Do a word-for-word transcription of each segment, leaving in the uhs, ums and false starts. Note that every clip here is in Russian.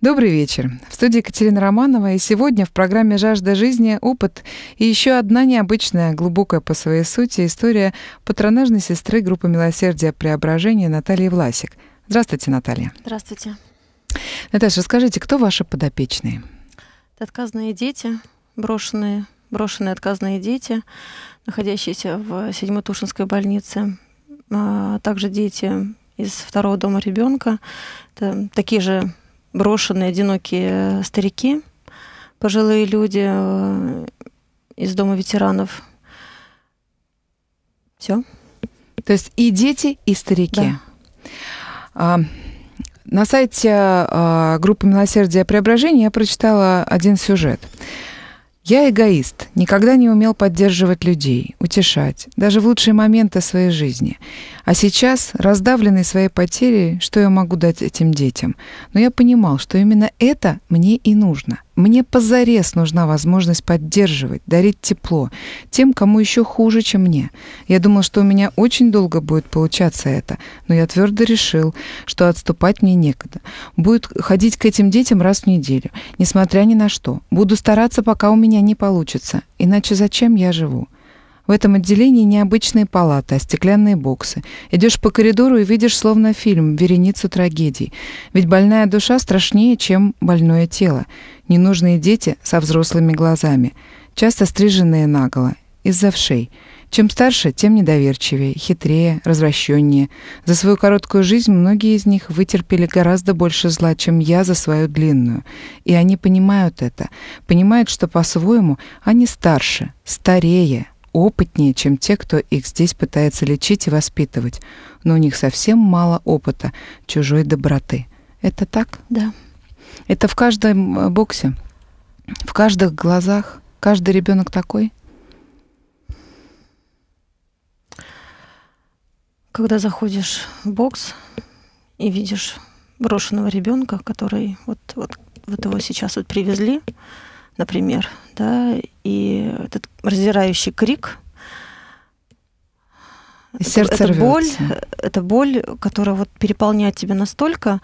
Добрый вечер. В студии Екатерина Романова, и сегодня в программе «Жажда жизни» опыт и еще одна необычная, глубокая по своей сути история патронажной сестры группы «Милосердие Преображения» Натальи Власик. Здравствуйте, Наталья. Здравствуйте. Наташа, расскажите, кто ваши подопечные? Это отказные дети, брошенные, брошенные отказные дети, находящиеся в седьмой Тушинской больнице, а также дети из второго дома ребенка. Это такие же брошенные, одинокие старики, пожилые люди из дома ветеранов. Все. То есть и дети, и старики. Да. А, на сайте а, группы «Милосердие Преображения» я прочитала один сюжет. «Я эгоист, никогда не умел поддерживать людей, утешать, даже в лучшие моменты своей жизни. А сейчас, раздавленный своей потерей, что я могу дать этим детям? Но я понимал, что именно это мне и нужно. Мне позарез нужна возможность поддерживать, дарить тепло тем, кому еще хуже, чем мне. Я думал, что у меня очень долго будет получаться это, но я твердо решил, что отступать мне некогда. Буду ходить к этим детям раз в неделю, несмотря ни на что. Буду стараться, пока у меня не получится. Иначе зачем я живу? В этом отделении необычные палаты, а стеклянные боксы. Идешь по коридору и видишь словно фильм, вереницу трагедий. Ведь больная душа страшнее, чем больное тело. Ненужные дети со взрослыми глазами, часто стриженные наголо, из-за вшей. Чем старше, тем недоверчивее, хитрее, развращеннее. За свою короткую жизнь многие из них вытерпели гораздо больше зла, чем я за свою длинную. И они понимают это, понимают, что по-своему они старше, старее, опытнее, чем те, кто их здесь пытается лечить и воспитывать. Но у них совсем мало опыта чужой доброты. Это так? Да. Это в каждом боксе, в каждых глазах, каждый ребенок такой? Когда заходишь в бокс и видишь брошенного ребенка, который вот, вот, вот его сейчас вот привезли, например, да, и этот раздирающий крик, сердце это, это боль, рвется. это боль, которая вот переполняет тебя настолько,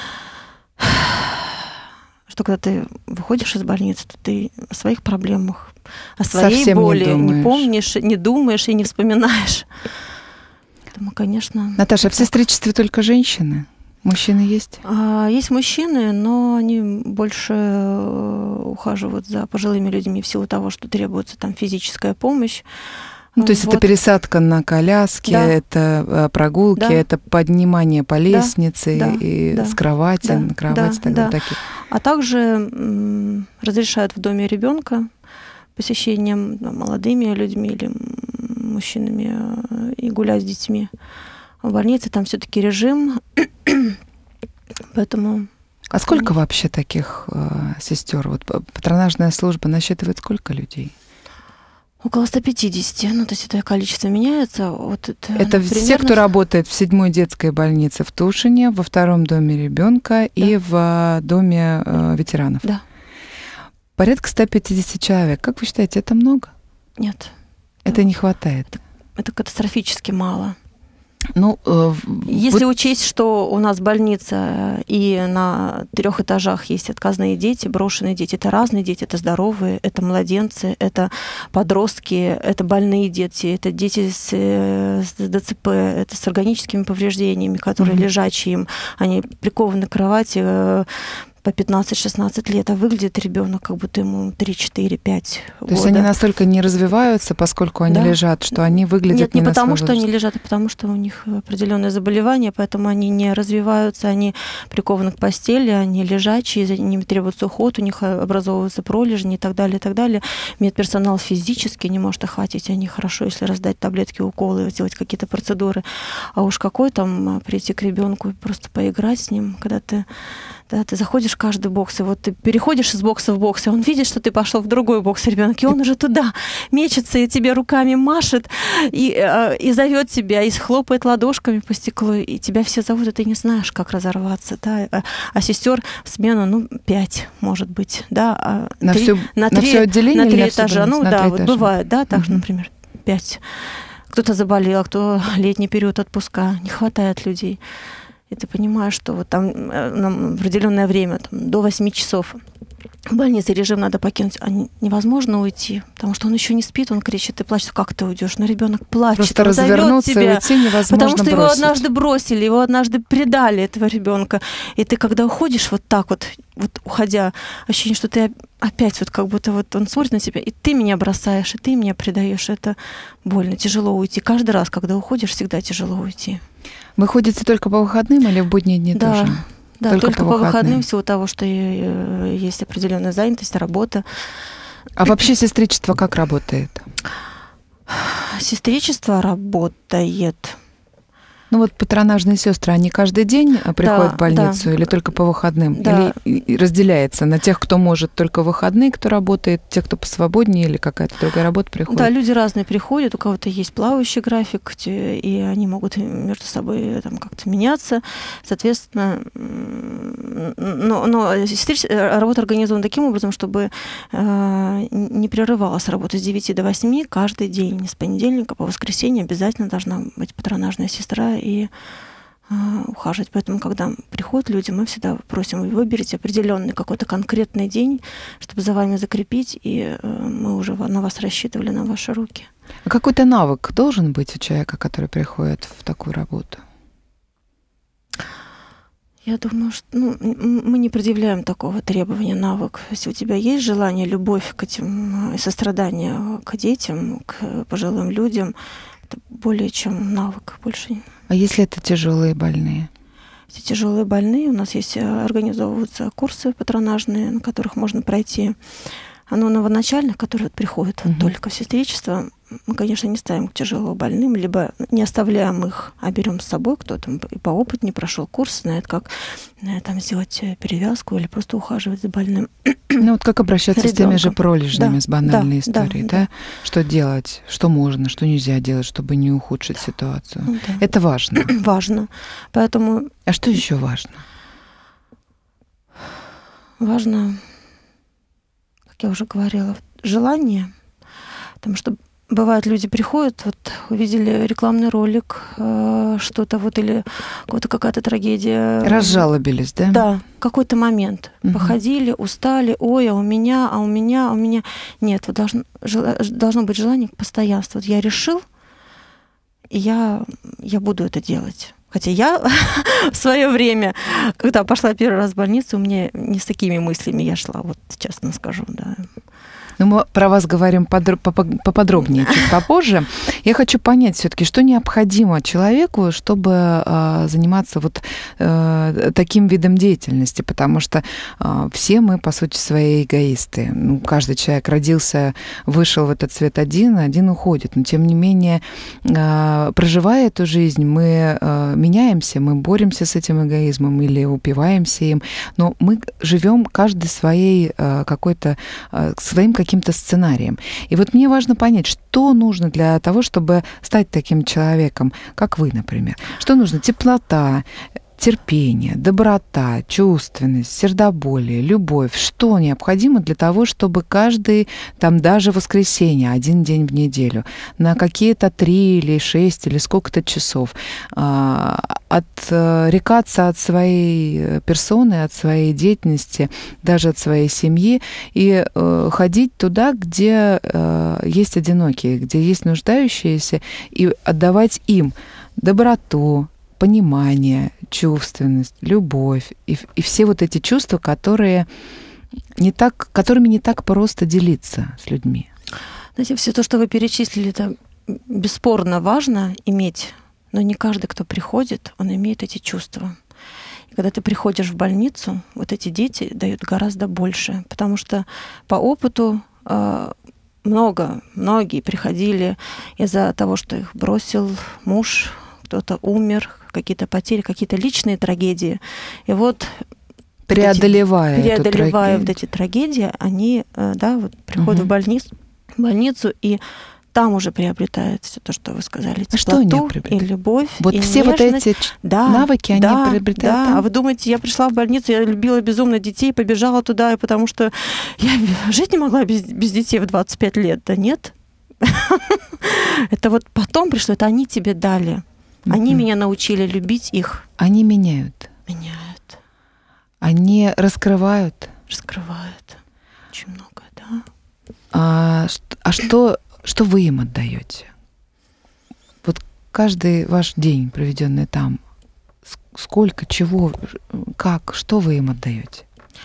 что когда ты выходишь из больницы, то ты о своих проблемах, о своей Совсем боли не, не помнишь, не думаешь и не вспоминаешь. Поэтому, конечно... Наташа, в сестричестве только женщины? Мужчины есть? Есть мужчины, но они больше ухаживают за пожилыми людьми в силу того, что требуется там физическая помощь. Ну, то есть вот. Это пересадка на коляске, да. Это прогулки, да. Это поднимание по лестнице да. И да. С кровати, да. На кровати. Да. Да. Вот такие. А также м, разрешают в доме ребенка посещением ну, молодыми людьми или мужчинами и гулять с детьми. В больнице там все-таки режим, поэтому... А сколько вообще таких э, сестер? Вот патронажная служба насчитывает сколько людей? Около ста пятидесяти. Ну, то есть это количество меняется. Вот это это примерно... все, кто работает в седьмой детской больнице в Тушине, во втором доме ребенка да. И в доме э, ветеранов? Да. Порядка ста пятидесяти человек. Как вы считаете, это много? Нет. Это не хватает? Это, это катастрофически мало. Ну, э, Если вот... учесть, что у нас больница и на трех этажах есть отказные дети, брошенные дети, это разные дети, это здоровые, это младенцы, это подростки, это больные дети, это дети с, с ДЦП, это с органическими повреждениями, которые mm-hmm. лежачие им, они прикованы к кровати по пятнадцать-шестнадцать лет, а выглядит ребенок, как будто ему три, четыре, пять года. То есть они настолько не развиваются, поскольку они да. лежат, что они выглядят Нет, не, не на потому, свой что возраст. они лежат, а потому, что у них определенное заболевание, поэтому они не развиваются, они прикованы к постели, они лежачие, за ними требуется уход, у них образовываются пролежни и так далее, и так далее. Медперсонал физически не может охватить, они хорошо, если раздать таблетки, уколы, сделать какие-то процедуры. А уж какой там прийти к ребенку и просто поиграть с ним, когда ты, да, ты заходишь в каждый бокс, и вот ты переходишь из бокса в бокс, и он видит, что ты пошел в другой бокс, ребенок, и он уже туда мечется, и тебе руками машет, и, и зовет тебя, и хлопает ладошками по стеклу, и тебя все зовут, и ты не знаешь, как разорваться, да, а, а сестер в смену, ну, пять, может быть, да, а на, три, всю, на, на три, все отделение на три или этажа, ну, на да, вот этажа? Бывает, да, так, угу. например, пять. Кто-то заболел, кто летний период отпуска, не хватает людей. и ты понимаешь, что вот там на определенное время, там, до восьми часов в больнице режим надо покинуть, а невозможно уйти, потому что он еще не спит, он кричит и плачет, как ты уйдешь? Но ребенок плачет, просто он развернуться тебя, и уйти невозможно, потому что бросить. Его однажды бросили, его однажды предали, этого ребенка. И ты, когда уходишь вот так вот, вот уходя, ощущение, что ты опять вот как будто вот он смотрит на тебя, и ты меня бросаешь, и ты меня предаешь. Это больно, тяжело уйти. Каждый раз, когда уходишь, всегда тяжело уйти. Вы ходите только по выходным или в будние дни да. тоже? Да, только, только по, по выходным, выходным, всего того, что есть определенная занятость, работа. А вообще сестричество как работает? Сестричество работает. Ну вот патронажные сестры, они каждый день приходят да, в больницу да. или только по выходным? Да. Или разделяется на тех, кто может только в выходные, кто работает, тех, кто посвободнее или какая-то другая работа приходит? Да, люди разные приходят, у кого-то есть плавающий график, и они могут между собой там как-то меняться. Соответственно, но, но работа организована таким образом, чтобы не прерывалась работа с девяти до восьми каждый день. С понедельника по воскресенье обязательно должна быть патронажная сестра и э, ухаживать. Поэтому, когда приходят люди, мы всегда просим, вы выберите определенный какой-то конкретный день, чтобы за вами закрепить, и э, мы уже на вас рассчитывали, на ваши руки. А какой-то навык должен быть у человека, который приходит в такую работу? Я думаю, что ну, мы не предъявляем такого требования, навык. Если у тебя есть желание, любовь к этим, и сострадание к детям, к пожилым людям, это более чем навык, больше. А если это тяжелые больные? Если тяжелые больные, у нас есть, организовываются курсы патронажные, на которых можно пройти. Оно новоначальных, которые вот приходят вот uh-huh. только в сестричество, мы, конечно, не ставим к тяжело больным, либо не оставляем их, а берем с собой, кто там и по опыту не прошел курс, знает, как там сделать перевязку или просто ухаживать за больным. Ну вот как обращаться Ребенком. С теми же пролежнями, да, с банальной да, историей, да, да, да? Что делать, что можно, что нельзя делать, чтобы не ухудшить ситуацию. Да. Это важно. Важно. Поэтому... А что еще важно? Важно, как я уже говорила, желание, потому что бывает, люди приходят, вот увидели рекламный ролик, э, что-то вот, или вот какая-то трагедия. Разжалобились, да? Да, какой-то момент. Угу. Походили, устали, ой, а у меня, а у меня, а у меня. Нет, вот должно, должно быть желание к постоянству. Вот я решил, и я, я буду это делать. Хотя я в свое время, когда пошла первый раз в больницу, у меня не с такими мыслями я шла, вот честно скажу, да. Ну, мы про вас говорим поподробнее чуть попозже. Я хочу понять все-таки, что необходимо человеку, чтобы э, заниматься вот э, таким видом деятельности, потому что э, все мы, по сути, свои эгоисты. Ну, каждый человек родился, вышел в этот свет один, один уходит. Но, тем не менее, э, проживая эту жизнь, мы э, меняемся, мы боремся с этим эгоизмом или упиваемся им, но мы живем каждый своей э, какой-то, э, своим каким каким-то сценарием. И вот мне важно понять, что нужно для того, чтобы стать таким человеком, как вы, например. Что нужно? Теплота, терпение, доброта, чувственность, сердоболие, любовь. Что необходимо для того, чтобы каждый, там даже воскресенье, один день в неделю, на какие-то три или шесть или сколько-то часов э, отрекаться от своей персоны, от своей деятельности, даже от своей семьи и э, ходить туда, где э, есть одинокие, где есть нуждающиеся, и отдавать им доброту, понимание, чувственность, любовь и, и все вот эти чувства, которые не так, которыми не так просто делиться с людьми. Знаете, все то, что вы перечислили, это бесспорно важно иметь, но не каждый, кто приходит, он имеет эти чувства. И когда ты приходишь в больницу, вот эти дети дают гораздо больше, потому что по опыту э, много, многие приходили из-за того, что их бросил муж, кто-то умер, какие-то потери, какие-то личные трагедии. И вот преодолевая, вот эти, преодолевая эту вот эти трагедии, они да, вот, приходят угу. в больницу, в больницу, и там уже приобретают все то, что вы сказали, теплоту а и любовь, вот и все нежность. Вот эти да, навыки, они да, приобретают да. там? А вы думаете, я пришла в больницу, я любила безумно детей, побежала туда, потому что я жить не могла без, без детей в двадцать пять лет? Да нет. Это вот потом пришло, это они тебе дали. Они меня научили любить их. Они меняют. Меняют. Они раскрывают. Раскрывают. Очень много, да. А, а что, что вы им отдаете? Вот каждый ваш день, проведенный там, сколько, чего, как, что вы им отдаете?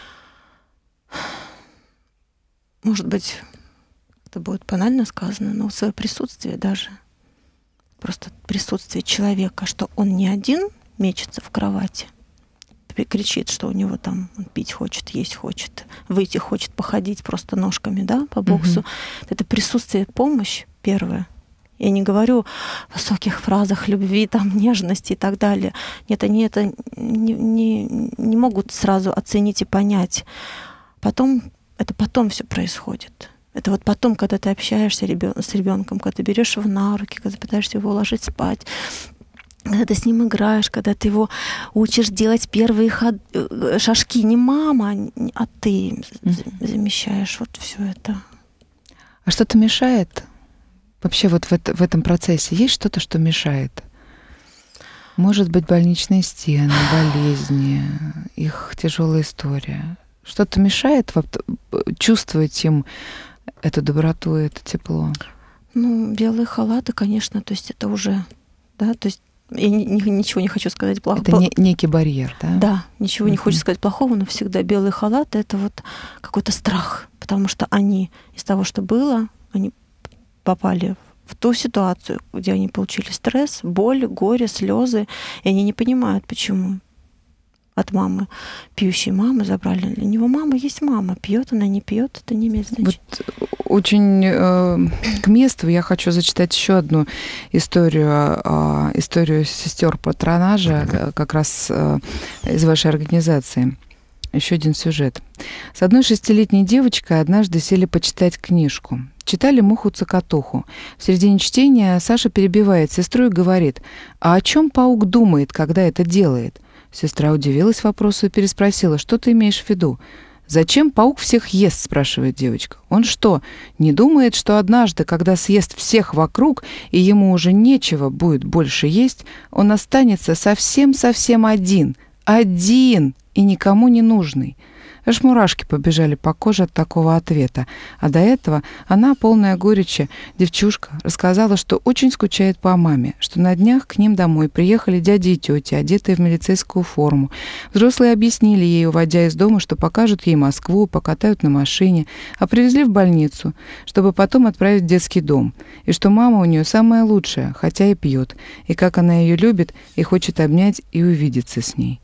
Может быть, это будет банально сказано, но свое присутствие даже, просто присутствие человека, что он не один мечется в кровати, кричит, что у него там он пить хочет, есть хочет, выйти хочет, походить просто ножками, да, по боксу. Mm-hmm. Это присутствие, помощь первая. Я не говорю в высоких фразах любви, там, нежности и так далее. Нет, они это не, не, не могут сразу оценить и понять. Потом, это потом все происходит. Это вот потом, когда ты общаешься с ребенком, когда ты берешь его на руки, когда пытаешься его уложить спать, когда ты с ним играешь, когда ты его учишь делать первые ход... шажки. Не мама, а ты замещаешь вот все это. А что-то мешает? Вообще вот в, это, в этом процессе есть что-то, что мешает? Может быть, больничные стены, болезни, их тяжелая история. Что-то мешает чувствовать им эту доброту, это тепло? Ну, белые халаты, конечно, то есть это уже, да, то есть я ни, ничего не хочу сказать плохого. Это не, некий барьер, да? Да, ничего uh-huh. не хочу сказать плохого, но всегда белые халаты — это вот какой-то страх, потому что они из того, что было, они попали в ту ситуацию, где они получили стресс, боль, горе, слезы, и они не понимают, почему от мамы, пьющей мамы, забрали. Для него мама есть мама. Пьет она, не пьет, это не имеет значения. Вот очень э, к месту я хочу зачитать еще одну историю, э, историю сестер патронажа, как раз э, из вашей организации. Еще один сюжет. С одной шестилетней девочкой однажды сели почитать книжку. Читали «Муху-цокотуху». В середине чтения Саша перебивает сестру и говорит: «А о чем паук думает, когда это делает?» Сестра удивилась вопросу и переспросила: «Что ты имеешь в виду?» «Зачем паук всех ест?» — спрашивает девочка. «Он что, не думает, что однажды, когда съест всех вокруг, и ему уже нечего будет больше есть, он останется совсем-совсем один, один и никому не нужный?» Аж мурашки побежали по коже от такого ответа. А до этого она, полная горечи, девчушка, рассказала, что очень скучает по маме, что на днях к ним домой приехали дяди и тети, одетые в милицейскую форму. Взрослые объяснили ей, уводя из дома, что покажут ей Москву, покатают на машине, а привезли в больницу, чтобы потом отправить в детский дом, и что мама у нее самая лучшая, хотя и пьет, и как она ее любит и хочет обнять и увидеться с ней.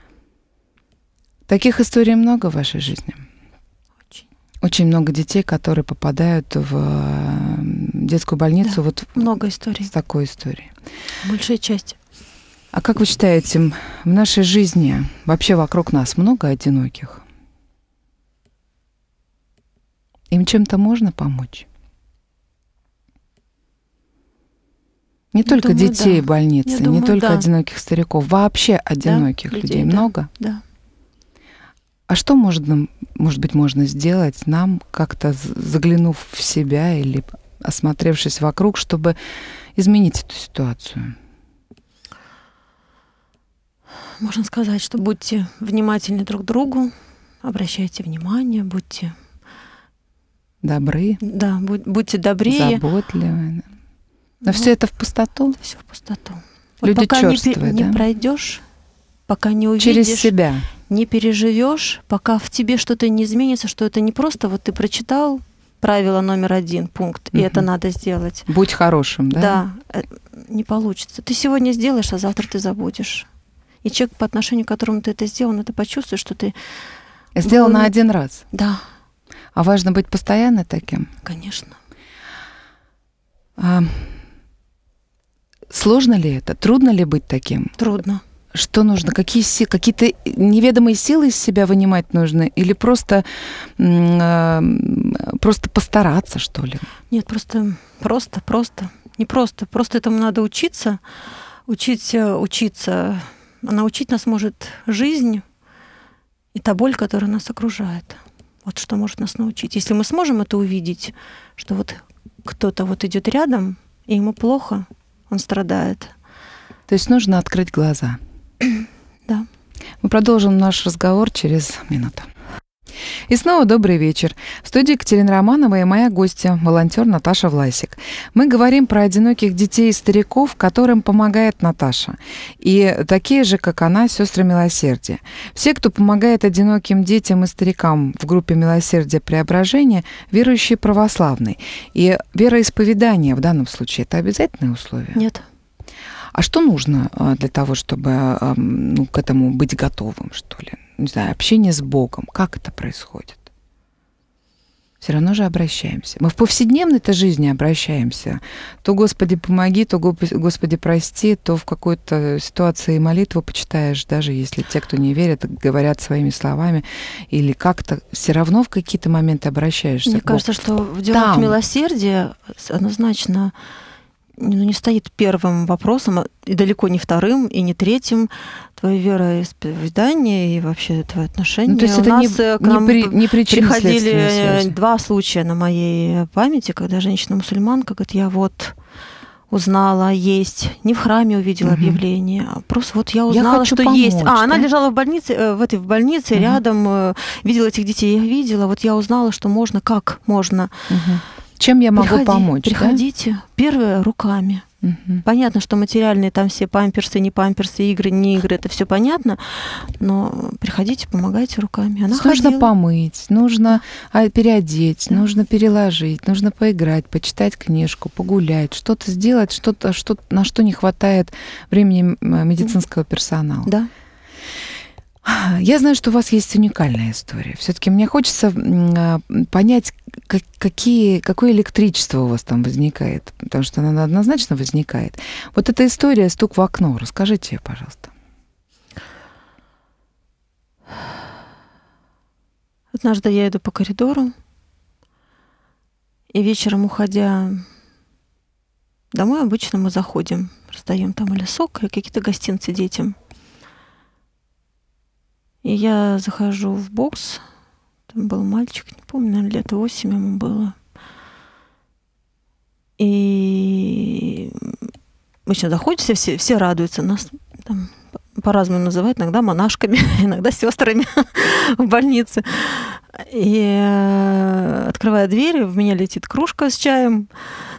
Таких историй много в вашей жизни? Очень. Очень много детей, которые попадают в детскую больницу. Да, вот много историй. С такой историей. Большая часть. А как вы считаете, в нашей жизни, вообще вокруг нас много одиноких? Им чем-то можно помочь? Не Я только думаю, детей да. больницы, Я не думаю, только да. одиноких стариков, вообще одиноких да, людей, людей да, много? Да. А что можно, может быть, можно сделать нам, как-то заглянув в себя или осмотревшись вокруг, чтобы изменить эту ситуацию? Можно сказать, что будьте внимательны друг к другу, обращайте внимание, будьте добры. Да, будь, будьте добрее. Заботливы. Но ну, все это в пустоту? Все в пустоту. Люди вот пока чёрствые, не, да? не пройдешь, пока не увидишь. Через себя. Не переживешь, пока в тебе что-то не изменится, что это не просто вот ты прочитал правило номер один, пункт, угу. и это надо сделать. Будь хорошим, да? Да, не получится. Ты сегодня сделаешь, а завтра ты забудешь. И человек, по отношению к которому ты это сделал, он это почувствует, что ты... Сделал на один раз? Да. А важно быть постоянно таким? Конечно. А... Сложно ли это? Трудно ли быть таким? Трудно. Что нужно? Какие си- какие-то неведомые силы из себя вынимать нужно? Или просто, э, просто постараться, что ли? Нет, просто, просто, просто. Не просто. Просто этому надо учиться. Учить, учиться. Научить нас может жизнь и та боль, которая нас окружает. Вот что может нас научить. Если мы сможем это увидеть, что вот кто-то вот идет рядом, и ему плохо, он страдает, То есть нужно открыть глаза. Да. Мы продолжим наш разговор через минуту. И снова добрый вечер. В студии Екатерина Романова и моя гостья, волонтер Наташа Власик. Мы говорим про одиноких детей и стариков, которым помогает Наташа. И такие же, как она, сестры милосердия. Все, кто помогает одиноким детям и старикам в группе милосердия преображения, верующие православные. И вероисповедание в данном случае – это обязательное условие? Нет. А что нужно для того, чтобы ну, к этому быть готовым, что ли? Не знаю, общение с Богом. Как это происходит? Все равно же обращаемся. Мы в повседневной-то жизни обращаемся. То «Господи, помоги», то «Господи, прости», то в какой-то ситуации молитву почитаешь, даже если те, кто не верит, говорят своими словами, или как-то все равно в какие-то моменты обращаешься. Мне кажется, что в делах Там. милосердия однозначно ну, не стоит первым вопросом, и далеко не вторым, и не третьим. Твое вероисповедание и вообще твои отношения. Ну, то есть У это нас не, к нам не, при, не приходили два случая на моей памяти, когда женщина-мусульманка говорит, я вот узнала, есть, не в храме увидела угу. объявление, а просто вот я узнала, я что помочь, есть. А, да? Она лежала в больнице, в этой в больнице угу. рядом, видела этих детей, я видела, вот я узнала, что можно, как можно. Угу. Чем я могу Приходи, помочь? Приходите. Да? Первое, руками. Угу. Понятно, что материальные там все памперсы, не памперсы, игры, не игры, это все понятно, но приходите, помогайте руками. Она нужно помыть, нужно переодеть, да. нужно переложить, нужно поиграть, почитать книжку, погулять, что-то сделать, что-то, что, на что не хватает времени медицинского персонала. Да. Я знаю, что у вас есть уникальная история. Все-таки мне хочется понять, какие, какое электричество у вас там возникает, потому что оно однозначно возникает. Вот эта история «Стук в окно», расскажите ее, пожалуйста. Однажды я иду по коридору, и вечером, уходя домой, обычно мы заходим, раздаем там или сок, или какие-то гостинцы детям. И я захожу в бокс, там был мальчик, не помню, наверное, лет восемь ему было. И обычно заходят, все, все радуются, нас там по-разному называют, иногда монашками, иногда сестрами в больнице. И открывая дверь, в меня летит кружка с чаем,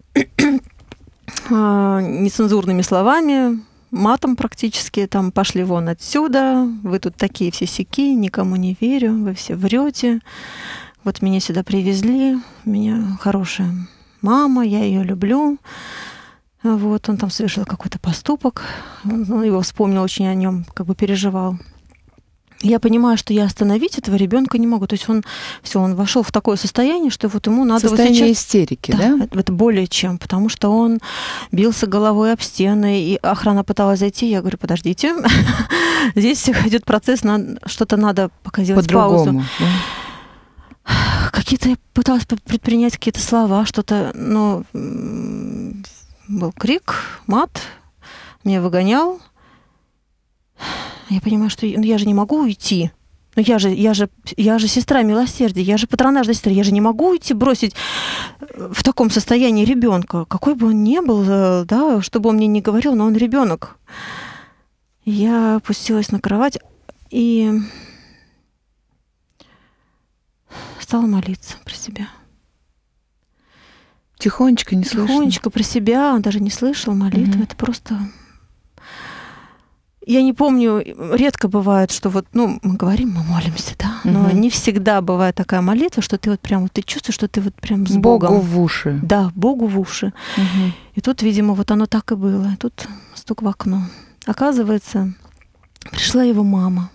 нецензурными словами, матом практически, там пошли вон отсюда, вы тут такие все сяки, никому не верю, вы все врете. Вот меня сюда привезли, у меня хорошая мама, я ее люблю. Вот, он там совершил какой-то поступок, он его вспомнил, очень о нем как бы переживал. Я понимаю, что я остановить этого ребенка не могу. То есть он все, он вошел в такое состояние, что вот ему надо... Состояние вот сейчас... истерики, да? Да, это, это более чем, потому что он бился головой об стены, и охрана пыталась зайти. Я говорю, подождите, здесь идет процесс, что-то надо пока сделать паузу. Какие-то я пыталась предпринять какие-то слова, что-то, но был крик, мат, меня выгонял. Я понимаю, что ну, я же не могу уйти. Ну, я же, я же, я же сестра милосердия, я же патронажная сестра. Я же не могу уйти, бросить в таком состоянии ребенка, какой бы он ни был, да, чтобы он мне не говорил, но он ребенок. Я опустилась на кровать и стала молиться про себя. Тихонечко, не слышно? Тихонечко про себя, он даже не слышал молитвы. Mm-hmm. Это просто... Я не помню, редко бывает, что вот, ну, мы говорим, мы молимся, да, но угу. не всегда бывает такая молитва, что ты вот прям, вот ты чувствуешь, что ты вот прям с Богом. Богу в уши. Да, Богу в уши. Угу. И тут, видимо, вот оно так и было. И тут стук в окно. Оказывается, пришла его мама.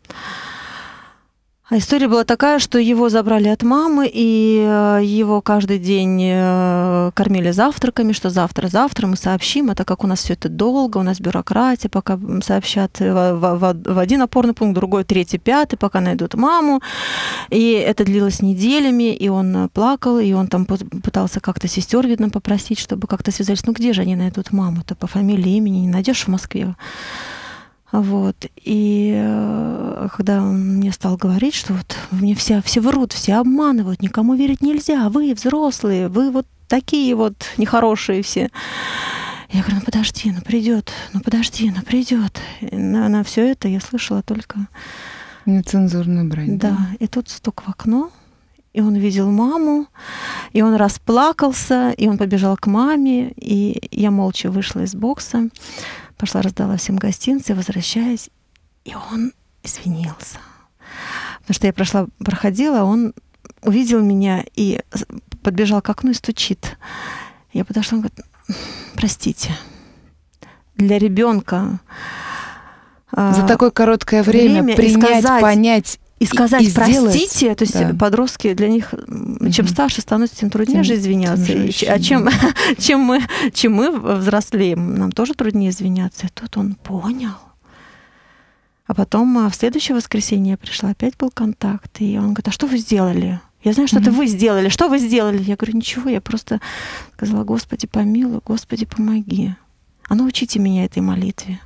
А история была такая, что его забрали от мамы, и его каждый день кормили завтраками, что завтра, завтра мы сообщим, а так как у нас все это долго, у нас бюрократия, пока сообщат в, в, в один опорный пункт, другой, третий, пятый, пока найдут маму. И это длилось неделями, и он плакал, и он там пытался как-то сестер, видно, попросить, чтобы как-то связались. Ну где же они найдут маму-то по фамилии, имени не найдешь в Москве? Вот. И когда он мне стал говорить, что вот мне все, все врут, все обманывают, никому верить нельзя, вы взрослые, вы вот такие вот нехорошие все. Я говорю, ну подожди, ну придет, ну подожди, ну придет. На, на все это я слышала только нецензурную брань. Да, да, и тут стук в окно, и он видел маму, и он расплакался, и он побежал к маме, и я молча вышла из бокса, пошла раздала всем гостинцы, возвращаясь, и он извинился. Потому что я прошла, проходила, он увидел меня и подбежал к окну и стучит. Я подошла, он говорит, простите, для ребенка за такое короткое время, время принять, сказать, понять и сказать и, и простите, сделать, то есть да. Подростки, для них, mm-hmm. чем старше становится, тем труднее тем, же извиняться. Тем же а чем, чем, мы, чем мы взрослеем, нам тоже труднее извиняться. И тут он понял. А потом в следующее воскресенье я пришла, опять был контакт, и он говорит, а что вы сделали? Я знаю, что mm-hmm. это вы сделали. Что вы сделали? Я говорю, ничего, я просто сказала, Господи, помилуй, Господи, помоги. А научите меня этой молитве.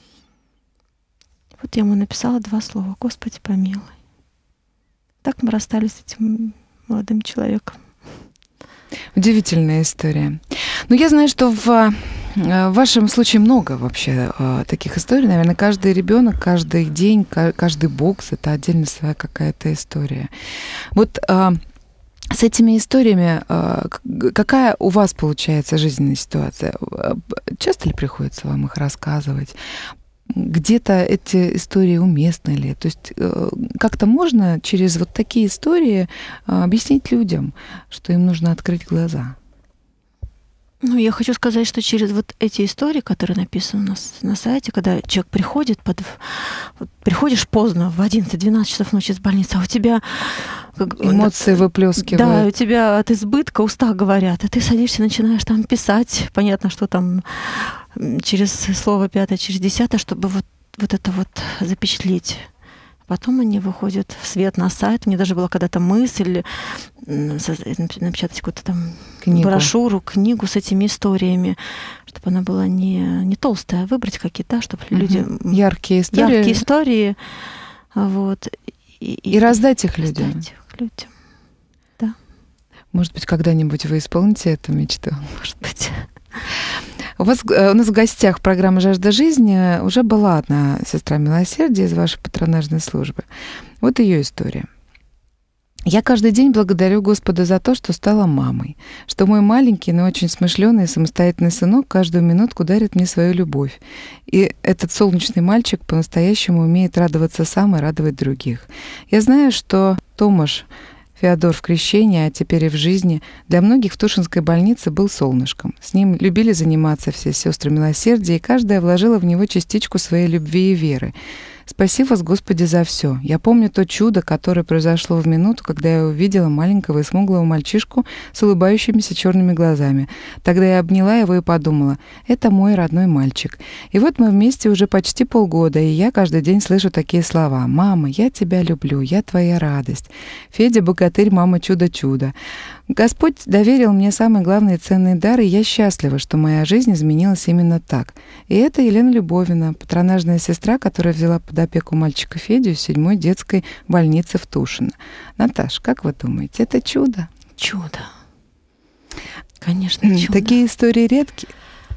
Вот я ему написала два слова, Господи, помилуй. Так мы расстались с этим молодым человеком. Удивительная история. Но я знаю, что в, в вашем случае много вообще таких историй. Наверное, каждый ребенок, каждый день, каждый бокс — это отдельно своя какая-то история. Вот с этими историями какая у вас получается жизненная ситуация? Часто ли приходится вам их рассказывать? Где-то эти истории уместны ли? То есть как-то можно через вот такие истории объяснить людям, что им нужно открыть глаза? Ну, я хочу сказать, что через вот эти истории, которые написаны у нас на сайте, когда человек приходит, под, вот, приходишь поздно, в одиннадцать-двенадцать часов ночи из больницы, а у тебя... Эмоции выплескивают. Да, у тебя от избытка уста говорят, а ты садишься, начинаешь там писать, понятно, что там через слово пятое, через десятое, чтобы вот, вот это вот запечатлеть. Потом они выходят в свет на сайт. Мне даже была когда-то мысль напечатать какую-то там книгу. брошюру, книгу с этими историями, чтобы она была не, не толстая, а выбрать какие-то, да, чтобы угу. люди... Яркие истории. Яркие истории. Вот. И, и раздать их людям. Раздать их людям, да. Может быть, когда-нибудь вы исполните эту мечту? Может быть. У вас, у нас в гостях программы «Жажда жизни» уже была одна сестра милосердия из вашей патронажной службы. Вот ее история. «Я каждый день благодарю Господа за то, что стала мамой, что мой маленький, но очень смышленый и самостоятельный сынок каждую минутку дарит мне свою любовь. И этот солнечный мальчик по-настоящему умеет радоваться сам и радовать других. Я знаю, что Томаш Феодор в крещении, а теперь и в жизни, для многих в Тушинской больнице был солнышком. С ним любили заниматься все сестры милосердия, и каждая вложила в него частичку своей любви и веры. Спаси вас, Господи, за все. Я помню то чудо, которое произошло в минуту, когда я увидела маленького и смуглого мальчишку с улыбающимися черными глазами. Тогда я обняла его и подумала, это мой родной мальчик. И вот мы вместе уже почти полгода, и я каждый день слышу такие слова. «Мама, я тебя люблю, я твоя радость. Федя богатырь, мама чудо-чудо». Господь доверил мне самый главный и ценный дар, и я счастлива, что моя жизнь изменилась именно так. И это Елена Любовина, патронажная сестра, которая взяла под опеку мальчика Федю из седьмой детской больницы в Тушино. Наташ, как вы думаете, это чудо? Чудо. Конечно, чудо. Такие истории редкие.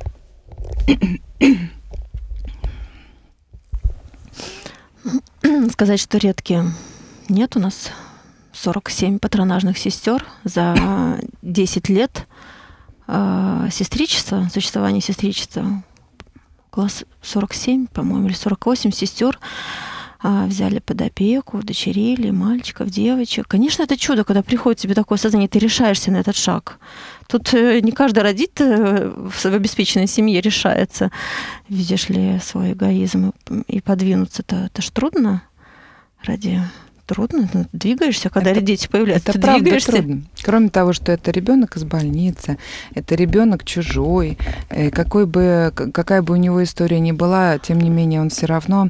Сказать, что редкие, нет у нас. сорок семь патронажных сестер за десять лет э, сестричества, существования сестричества. Около сорок семь, по-моему, или сорок восемь сестер э, взяли под опеку, удочерили мальчиков, девочек. Конечно, это чудо, когда приходит тебе такое сознание, ты решаешься на этот шаг. Тут э, не каждый родит э, в обеспеченной семье решается, видишь ли, свой эгоизм. И, и подвинуться-то это ж трудно ради... Трудно, ну, двигаешься, когда это, дети появляются. Это ты правда двигаешься. Трудно. Кроме того, что это ребенок из больницы, это ребенок чужой, какой бы, какая бы у него история ни была, тем не менее он все равно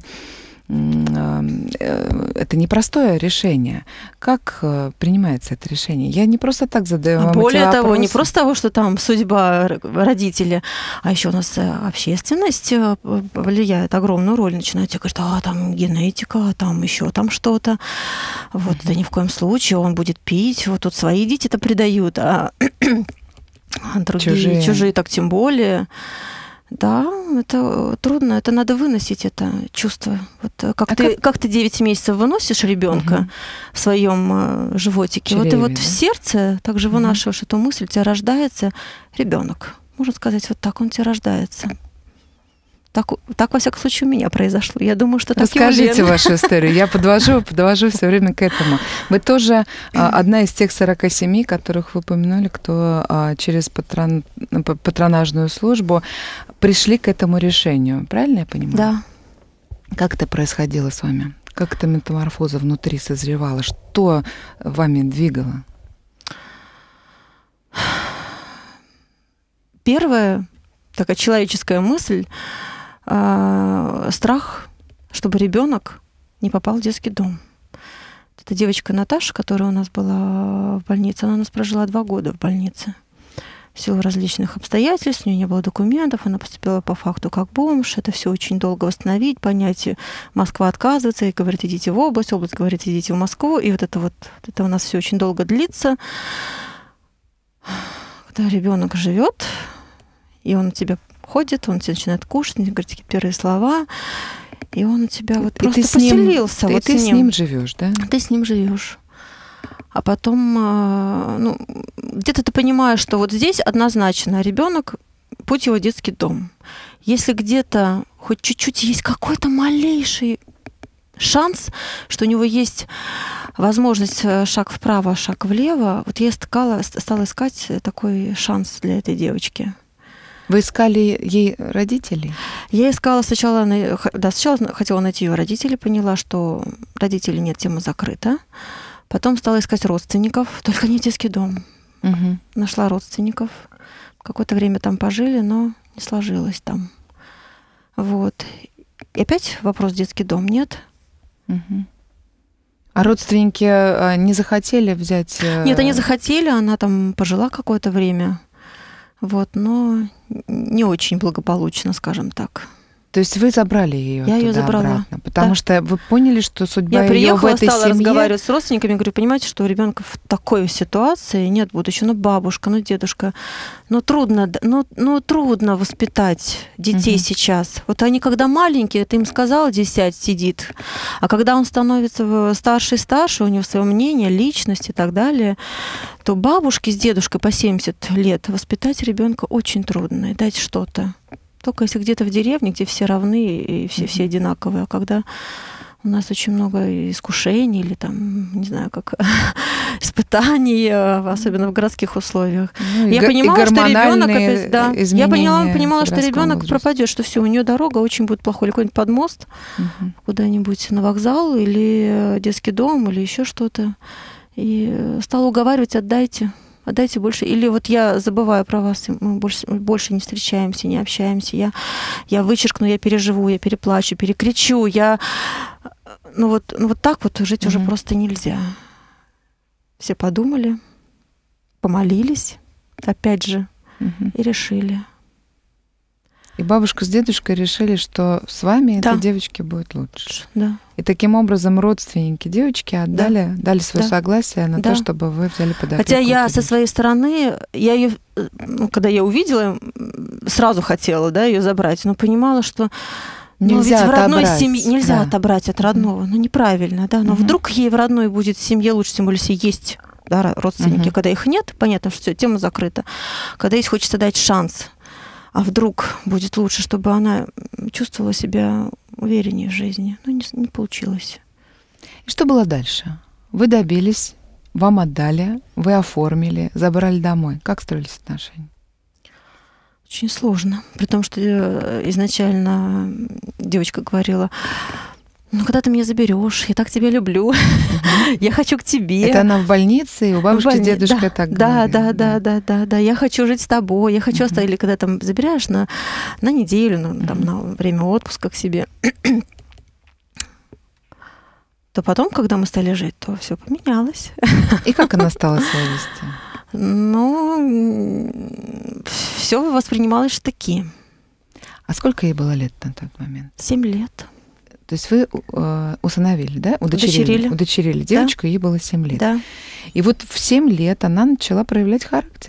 это непростое решение. Как принимается это решение? Я не просто так задаю вам эти вопросы. Более того, не просто того, что там судьба родителей, а еще у нас общественность влияет огромную роль. Начинают говорить, а там генетика, а там еще там что-то. Вот mm-hmm. это ни в коем случае, он будет пить. Вот тут свои дети-то предают, а другие чужие. чужие так тем более. Да, это трудно, это надо выносить, это чувство. Вот как, а ты, как... как ты девять месяцев выносишь ребенка угу. в своем животике, Чреве, вот и вот да? в сердце также угу. вынашиваешь эту мысль, у тебя рождается ребенок. Можно сказать, вот так он у тебя рождается. Так, так, во всяком случае, у меня произошло. Я думаю, что так Расскажите вашу историю. Я подвожу, подвожу все время к этому. Вы тоже одна из тех сорока семи, которых вы упомянули, кто через патрон, патронажную службу пришли к этому решению. Правильно я понимаю? Да. Как это происходило с вами? Как эта метаморфоза внутри созревала? Что вами двигало? Первая такая человеческая мысль — страх, чтобы ребенок не попал в детский дом. Эта девочка Наташа, которая у нас была в больнице, она у нас прожила два года в больнице. В силу различных обстоятельств, у нее не было документов, она поступила по факту как бомж. Это все очень долго восстановить, понять. Москва отказывается и говорит, идите в область, область говорит, идите в Москву. И вот это вот, вот это у нас все очень долго длится. Когда ребенок живет, и он у тебя ходит, он тебе начинает кушать, он говорит такие первые слова, и он у тебя вот и просто ты поселился. Ним, вот и ты с ним, с ним живешь, да? Ты с ним живешь. А потом, ну, где-то ты понимаешь, что вот здесь однозначно ребенок, путь его в детский дом. Если где-то хоть чуть-чуть есть какой-то малейший шанс, что у него есть возможность шаг вправо, шаг влево, вот я стала, стала искать такой шанс для этой девочки. Вы искали ей родителей? Я искала сначала, да, сначала хотела найти ее родителей, поняла, что родителей нет, тема закрыта. Потом стала искать родственников, только не детский дом. Угу. Нашла родственников. Какое-то время там пожили, но не сложилось там. Вот. И опять вопрос детский дом нет. Угу. А родственники не захотели взять? Нет, они захотели, она там пожила какое-то время. Вот, но не очень благополучно, скажем так. То есть вы забрали ее Я ее забрала. Обратно, потому да. что вы поняли, что судьба я ее в этой стала семье... разговаривать с родственниками, говорю, понимаете, что у ребенка в такой ситуации нет будущего, ну бабушка, ну дедушка, ну трудно, ну, ну трудно воспитать детей угу. сейчас. Вот они когда маленькие, ты им сказал, здесь сядь, сидит, а когда он становится старше и старше, у него свое мнение, личность и так далее, то бабушке с дедушкой по семьдесят лет воспитать ребенка очень трудно и дать что-то. Только если где-то в деревне, где все равны и все, все одинаковые. А когда у нас очень много искушений или там, не знаю, как испытаний, особенно в городских условиях. Ну, я, и понимала, что ребенок опять, да, я понимала, понимала, что ребенок возраста. пропадет, что все, у нее дорога очень будет плохой, или какой-нибудь подмост, угу. куда-нибудь на вокзал, или детский дом, или еще что-то. И стала уговаривать, отдайте. Отдайте больше. Или вот я забываю про вас, мы больше, больше не встречаемся, не общаемся. Я, я вычеркну, я переживу, я переплачу, перекричу. Я... Ну, вот, ну вот так вот жить mm-hmm. уже просто нельзя. Все подумали, помолились, опять же, mm-hmm. и решили. И бабушка с дедушкой решили, что с вами да. этой девочке будет лучше. Да. И таким образом родственники девочки отдали, да. дали свое да. согласие на да. то, чтобы вы взяли под опеку. Хотя я со своей стороны, я ее, ну, когда я увидела, сразу хотела, да, ее забрать, но понимала, что нельзя ну, ведь в родной отобрать. семье нельзя да. отобрать от родного, ну неправильно, да, но угу. вдруг ей в родной будет семье лучше, тем более если есть да, родственники, угу. когда их нет, понятно, что все, тема закрыта, когда есть хочется дать шанс. А вдруг будет лучше, чтобы она чувствовала себя увереннее в жизни. Но не, не получилось. И что было дальше? Вы добились, вам отдали, вы оформили, забрали домой. Как строились отношения? Очень сложно. При том, что изначально девочка говорила, ну, когда ты меня заберешь, я так тебя люблю, uh-huh. я хочу к тебе. Это она в больнице, и у бабушки больни... с дедушкой да, так да, говорили. Да, да, да, да, да, я хочу жить с тобой, я хочу uh-huh. оставить, или когда там забираешь на, на неделю, на, там, uh-huh. на время отпуска к себе, то потом, когда мы стали жить, то все поменялось. И как она стала себя вести? Ну, все воспринималось таки. А сколько ей было лет на тот момент? Семь лет. То есть вы э, усыновили, да? Удочерили. Удочерили. Удочерили девочку, да. Ей было семь лет. Да. И вот в семь лет она начала проявлять характер.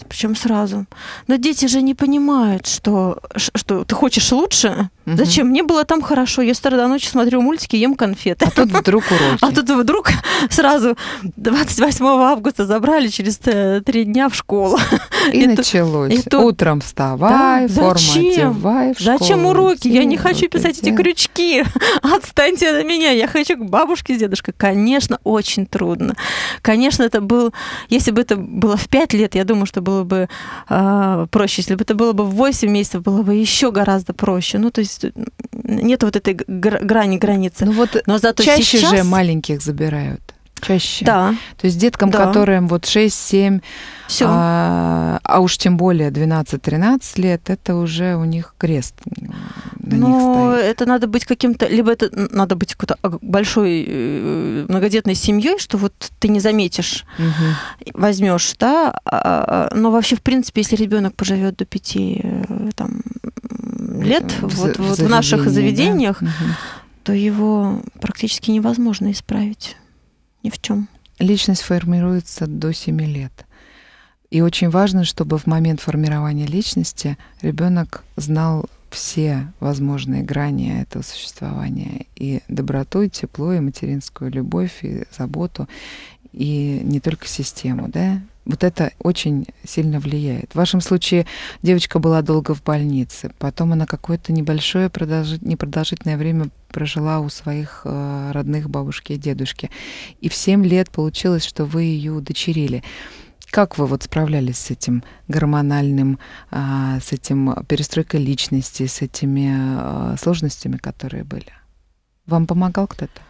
Причем сразу. Но дети же не понимают, что, что ты хочешь лучше. Угу. Зачем? Мне было там хорошо. Я с утра до ночи смотрю мультики, ем конфеты. А тут вдруг уроки. А тут вдруг сразу двадцать восьмого августа забрали через три дня в школу. И, и началось. И то... Утром вставай, да? форму Зачем? одевай, в школу. Зачем уроки? Идти, я не хочу уроки писать делать. эти крючки. Отстаньте от меня. Я хочу к бабушке с дедушкой. Конечно, очень трудно. Конечно, это был... Если бы это было в пять лет, я думаю, что было бы э, проще. Если бы это было бы в восемь месяцев, было бы еще гораздо проще. Ну, то есть нет вот этой грани, границы. Ну вот но зато чаще сейчас... же маленьких забирают. Чаще. Да. То есть деткам, да. которым вот шесть-семь, а, а уж тем более двенадцать-тринадцать лет, это уже у них крест на Но них стоит. Это надо быть каким-то... Либо это надо быть какой-то большой многодетной семьей, что вот ты не заметишь, угу. возьмешь, да. Но вообще, в принципе, если ребенок поживет до пяти там, лет в, вот, в, вот в наших заведениях, да? угу. то его практически невозможно исправить. Ни в чем. Личность формируется до семи лет. И очень важно, чтобы в момент формирования личности ребенок знал все возможные грани этого существования. И доброту, и тепло, и материнскую любовь, и заботу, и не только систему, да? Вот это очень сильно влияет. В вашем случае девочка была долго в больнице, потом она какое-то небольшое, продолжит, непродолжительное время прожила у своих э, родных бабушки и дедушки. И в семь лет получилось, что вы ее удочерили. Как вы вот справлялись с этим гормональным, э, с этим перестройкой личности, с этими э, сложностями, которые были? Вам помогал кто-то?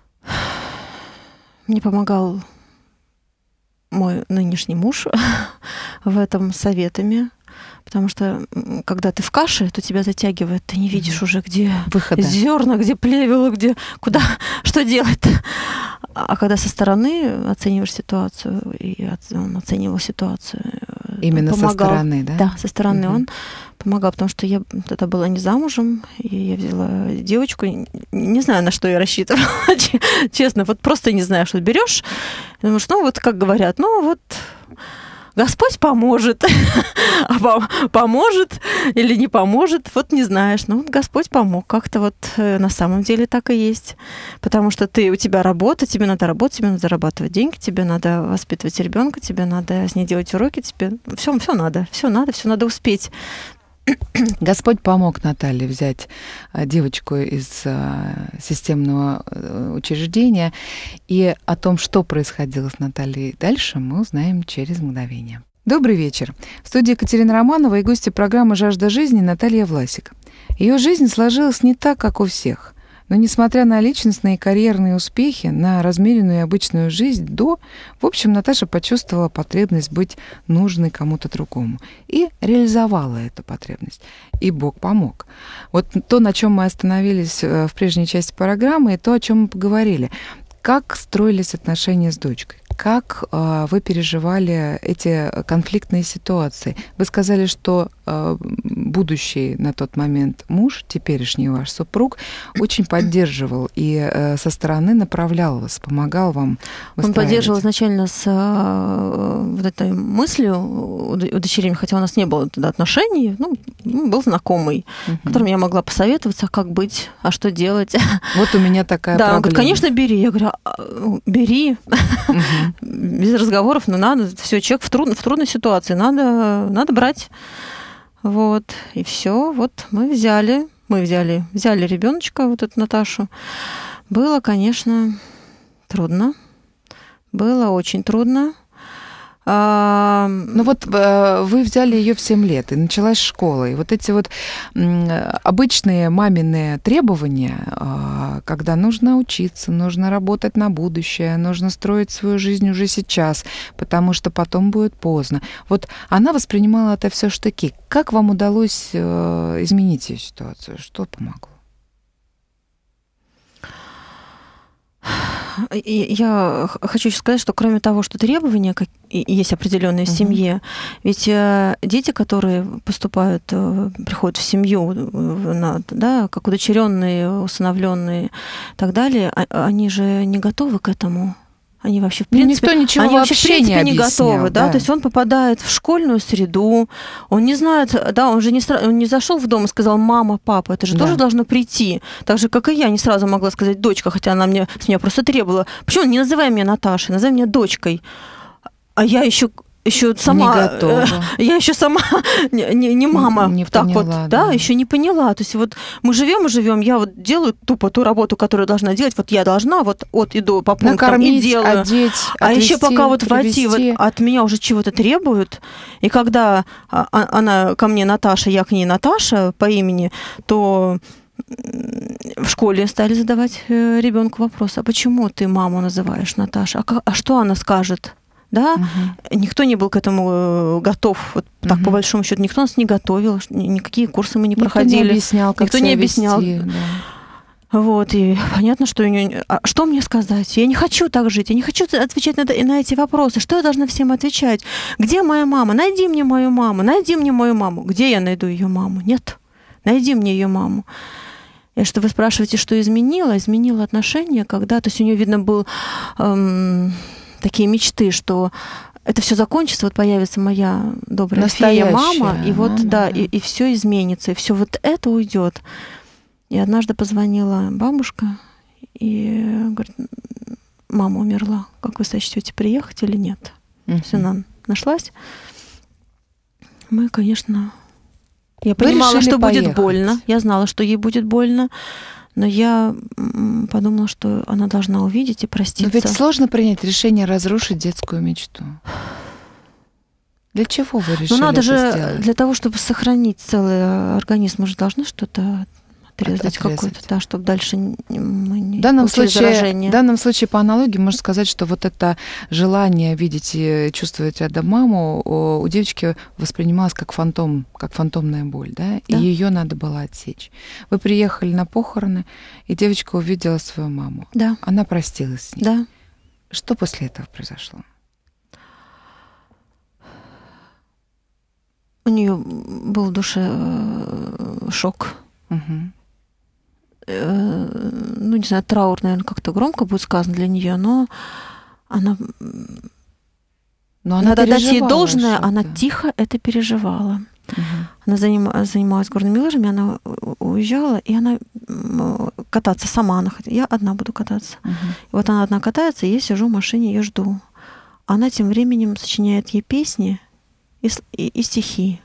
Мне помогал мой нынешний муж в этом советами, потому что когда ты в каше, то тебя затягивает, ты не видишь mm-hmm. уже, где выхода, зерна, где плевело, где куда, что делать-то. А когда со стороны оцениваешь ситуацию, и он оценивал ситуацию, именно помогал. Со стороны, да? Да, со стороны mm-hmm. он помогал, потому что я тогда была не замужем, и я взяла девочку, не знаю, на что я рассчитывала, честно, вот просто не знаю, что берешь, думаешь, ну вот как говорят, ну вот Господь поможет, а поможет или не поможет, вот не знаешь. Ну, вот Господь помог. Как-то вот на самом деле так и есть. Потому что ты, у тебя работа, тебе надо работать, тебе надо зарабатывать деньги, тебе надо воспитывать ребенка, тебе надо с ней делать уроки, тебе все, все надо, все надо, все надо успеть. Господь помог Наталье взять девочку из системного учреждения. И о том, что происходило с Натальей дальше, мы узнаем через мгновение. Добрый вечер. В студии Екатерина Романова и гости программы «Жажда жизни» Наталья Власик. Ее жизнь сложилась не так, как у всех. Но несмотря на личностные и карьерные успехи, на размеренную и обычную жизнь до, в общем, Наташа почувствовала потребность быть нужной кому-то другому и реализовала эту потребность. И Бог помог. Вот то, на чем мы остановились в прежней части программы, и то, о чем мы поговорили. Как строились отношения с дочкой? Как э, вы переживали эти конфликтные ситуации? Вы сказали, что э, будущий на тот момент муж, теперешний ваш супруг, очень поддерживал и э, со стороны направлял вас, помогал вам выстраивать. Он поддерживал изначально с э, вот этой мыслью удочерения, хотя у нас не было тогда отношений, ну, был знакомый, uh-huh. которым я могла посоветоваться, как быть, а что делать. Вот у меня такая да, проблема. Он говорит, конечно, бери. Я говорю, бери. Uh-huh. Без разговоров, но надо. Все, человек в, труд, в трудной ситуации, надо, надо брать. Вот. И все. Вот мы взяли, мы взяли, взяли ребеночка, вот эту Наташу. Было, конечно, трудно. Было очень трудно. А... Ну вот вы взяли ее в семь лет, и началась школа. И вот эти вот обычные маминые требования, когда нужно учиться, нужно работать на будущее, нужно строить свою жизнь уже сейчас, потому что потом будет поздно. Вот она воспринимала это все штыки. Как вам удалось изменить ее ситуацию? Что помогло? Я хочу еще сказать, что кроме того, что требования есть определенные в семье, uh-huh. ведь дети, которые поступают, приходят в семью, да, как удочеренные, усыновленные и так далее, они же не готовы к этому. Они вообще, в принципе, никто ничего они вообще, в принципе, не, не готовы, да? да, то есть он попадает в школьную среду, он не знает, да, он же не, сра... он не зашел в дом и сказал: мама, папа, это же да. тоже должно прийти. Так же, как и я, не сразу могла сказать дочка, хотя она мне, с меня просто требовала. Почему не называй меня Наташей, называй меня дочкой? А я еще еще сама, не готова. Я еще сама не, не, не мама, не, не так поняла, вот, да, да, еще не поняла. То есть вот мы живем и живем, я вот делаю тупо ту работу, которую должна делать, вот я должна вот от и до по пунктам накормить, и делаю. Одеть, а отвезти, еще пока вот привезти. войти, вот от меня уже чего-то требуют, и когда она ко мне Наташа, я к ней Наташа по имени, то в школе стали задавать ребенку вопрос: а почему ты маму называешь Наташа? А, а что она скажет? Да? Угу. Никто не был к этому готов. Вот так, угу. по большому счету, никто нас не готовил, никакие курсы мы не никто проходили. Не объяснял, как никто не объяснял. Вести, да. Вот, и понятно, что у нее... А что мне сказать? Я не хочу так жить, я не хочу отвечать на, на эти вопросы. Что я должна всем отвечать? Где моя мама? Найди мне мою маму, найди мне мою маму. Где я найду ее маму? Нет, найди мне ее маму. И что вы спрашиваете, что изменило? Изменило отношение, когда... То есть у нее, видно, был... Эм, такие мечты, что это все закончится, вот появится моя добрая фея мама, и вот, мама, да, да. И, и все изменится, и все вот это уйдет. И однажды позвонила бабушка и говорит: мама умерла, как вы сочтете, приехать или нет? Uh-huh. Все, она нашлась. Мы, конечно... Я вы понимала, что поехать. Будет больно, я знала, что ей будет больно, но я подумала, что она должна увидеть и проститься. Но ведь сложно принять решение разрушить детскую мечту. Для чего вы решили ну, надо это же, сделать? Для того, чтобы сохранить целый организм, мы же должны что-то отрезать, какое-то, да, чтобы дальше мы не в данном случае, заражение. В данном случае, по аналогии, можно сказать, что вот это желание видеть и чувствовать рядом маму у девочки воспринималось как фантом, как фантомная боль, да, да. И ее надо было отсечь. Вы приехали на похороны, и девочка увидела свою маму. Да. Она простилась с ней. Да. Что после этого произошло? У нее был в душе шок. Угу. Ну, не знаю, траур, наверное, как-то громко будет сказано для нее, но она... Но она надо дать ей должное, что-то. Она тихо это переживала. Угу. Она занималась, занималась горными лыжами, она уезжала, и она кататься сама. Она хотела, я одна буду кататься. Угу. И вот она одна катается, и я сижу в машине, ее жду. Она тем временем сочиняет ей песни и, и, и стихи.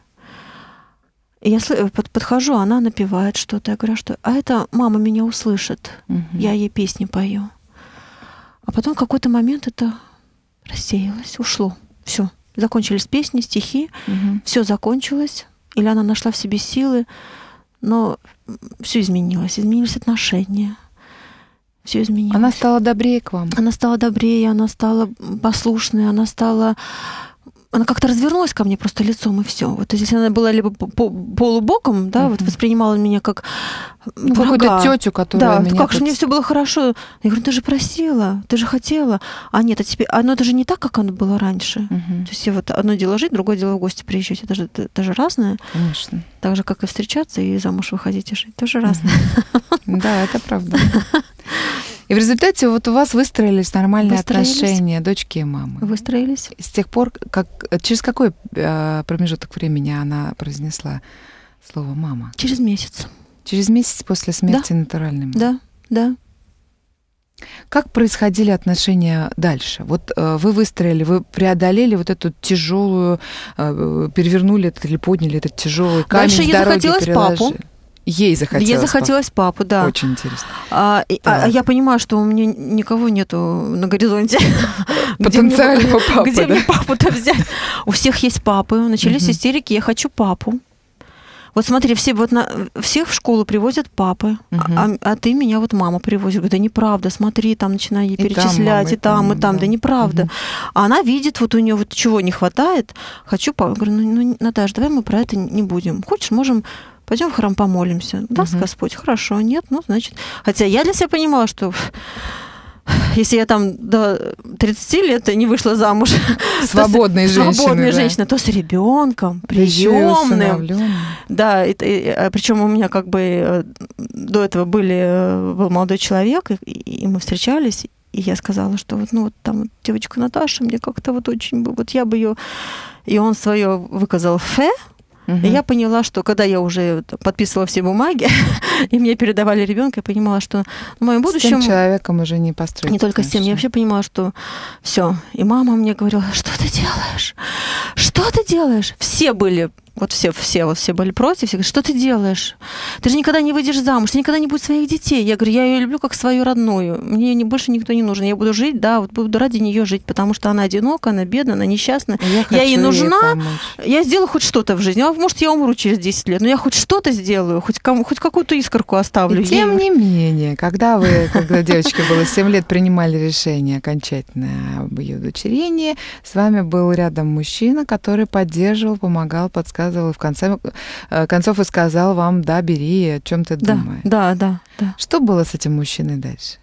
И я подхожу, она напевает что-то. Я говорю: что? А это мама меня услышит. Угу. Я ей песни пою. А потом в какой-то момент это рассеялось, ушло. Все. Закончились песни, стихи. Угу. Все закончилось. Или она нашла в себе силы. Но все изменилось. Изменились отношения. Все изменилось. Она стала добрее к вам. Она стала добрее, она стала послушной, она стала... Она как-то развернулась ко мне просто лицом, и все. Вот если она была либо полубоком, да, uh-huh. вот воспринимала меня как ну, какую-то тетю, которая да, меня как тут... же мне все было хорошо. Я говорю: ты же просила, ты же хотела. А нет, а теперь оно это же не так, как оно было раньше. Uh-huh. То есть вот одно дело жить, другое дело в гости приезжать. Это же, это, это же разное. Конечно. Так же, как и встречаться и замуж выходить и жить. Тоже разное. Да, это правда. И в результате вот у вас выстроились нормальные выстроились. отношения дочки и мамы. Выстроились. С тех пор, как через какой промежуток времени она произнесла слово «мама»? Через месяц. Через месяц после смерти да. натуральной мамы? Да, да. Как происходили отношения дальше? Вот э, вы выстроили, вы преодолели вот эту тяжелую, э, перевернули этот или подняли этот тяжелый камень дальше с ей дороги, захотелось переложили. Папу. Ей захотелось Ей захотелось папу, папу да. Очень интересно. А, да. а я понимаю, что у меня никого нету на горизонте. Потенциального папы, Где да? мне папу-то взять? У всех есть папы. Начались угу. истерики. Я хочу папу. Вот смотри, все вот на, всех в школу привозят папы, угу. а, а ты меня вот мама привозит. Говорю: да неправда, смотри, там начинаю ей перечислять, и там, и там, и там, да, да неправда. Угу. А она видит, вот у нее вот чего не хватает, хочу папу. Говорю: ну, ну, Наташа, давай мы про это не будем. Хочешь, можем... Пойдем в храм помолимся. Даст угу. Господь. Хорошо. Нет, ну, значит... Хотя я для себя понимала, что если я там до тридцати лет не вышла замуж... Свободной женщиной. Свободной женщиной, то с ребенком, приемным. Да, и, и, причем у меня как бы до этого были, был молодой человек, и, и мы встречались, И я сказала, что вот, ну, вот там вот девочка Наташа, мне как-то вот очень бы, вот я бы ее... И он свое выказал фе. И я поняла, что когда я уже подписывала все бумаги, и мне передавали ребенка, я понимала, что в моем будущем... С тем человеком уже не построить. Не только с тем, я вообще понимала, что все. И мама мне говорила, что ты делаешь? Что ты делаешь? Все были... Вот все, все, вот все были против, все говорят, что ты делаешь? Ты же никогда не выйдешь замуж, ты никогда не будешь своих детей. Я говорю, я ее люблю как свою родную, мне не, больше никто не нужен. Я буду жить, да, вот буду ради нее жить, потому что она одинока, она бедная, она несчастная. Я, я ей нужна, ей я сделаю хоть что-то в жизни. Может, я умру через десять лет, но я хоть что-то сделаю, хоть, кому, хоть какую-то искорку оставлю. И тем ей. не менее, когда вы, когда девочке было семь лет, принимали решение окончательное об ее удочерении, с вами был рядом мужчина, который поддерживал, помогал, подсказывал, и в конце концов и сказал вам, да, бери, о чем ты да, думаешь. Да, да, да. Что было с этим мужчиной дальше?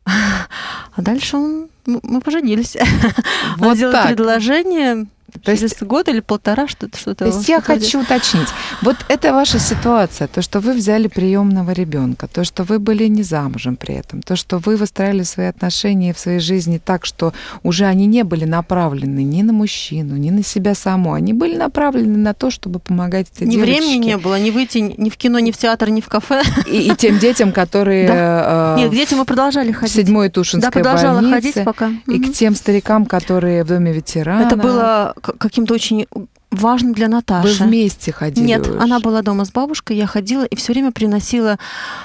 А дальше он, мы поженились. Вот он сделал так. предложение. То Через есть, год или полтора что-то что-то. То есть я хочу уточнить. Вот это ваша ситуация, то, что вы взяли приемного ребенка, то, что вы были не замужем при этом, то, что вы выстраивали свои отношения в своей жизни так, что уже они не были направлены ни на мужчину, ни на себя саму, они были направлены на то, чтобы помогать этой ни девочке. Ни времени не было, ни выйти ни в кино, ни в театр, ни в кафе. И, и тем детям, которые... Да. Нет, к детям мы продолжали ходить. В седьмой Тушинской больнице. Да, продолжала больнице, ходить пока. И угу. к тем старикам, которые в доме ветерана. Это было каким-то очень важным для Наташи. Вы вместе ходили? Нет, уже? Она была дома с бабушкой, я ходила и все время приносила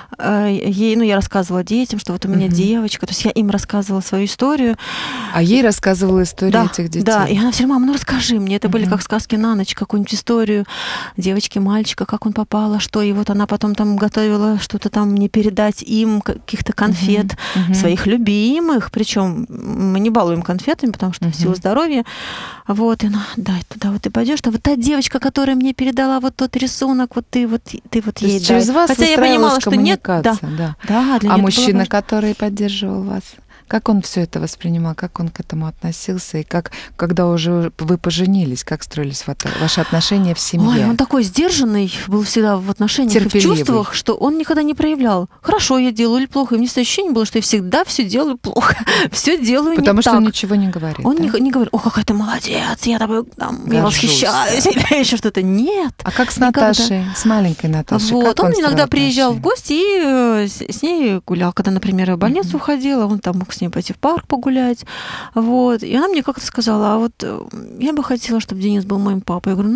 э, ей, ну, я рассказывала детям, что вот у меня uh-huh. девочка, то есть я им рассказывала свою историю. А ей рассказывала историю да, этих детей? Да, и она все время, мама, ну расскажи мне, это uh-huh. были как сказки на ночь, какую-нибудь историю девочки, мальчика, как он попал, что, и вот она потом там готовила что-то там мне передать им, каких-то конфет, uh-huh. Uh-huh. своих любимых, причем мы не балуем конфетами, потому что uh-huh. в силу здоровья, вот, и она, да, туда вот ты пойдешь, что вот та девочка, которая мне передала вот тот рисунок, вот ты вот, ты вот ей дай. Через вас Хотя я понимала, что нет. Да, да. Да, а мужчина, который поддерживал вас? Как он все это воспринимал, как он к этому относился, и как, когда уже вы поженились, как строились ваши отношения в семье? Ой, он такой сдержанный был всегда в отношениях терпеливый. И в чувствах, что он никогда не проявлял. Хорошо я делаю или плохо. И мне ощущение было, что я всегда все делаю плохо, все делаю Потому не что так. он ничего не говорит. Он да? не, не говорит, о, какая ты молодец, я тобой там, я восхищаюсь, да. Или еще что-то. Нет. А как с никогда. Наташей, с маленькой Наташей? Вот, как он, он иногда приезжал отношения? в гости и с ней гулял. Когда, например, в больницу uh-huh. уходила, он там мог с ней пойти в парк погулять. Вот. И она мне как-то сказала, а вот я бы хотела, чтобы Денис был моим папой. Я говорю,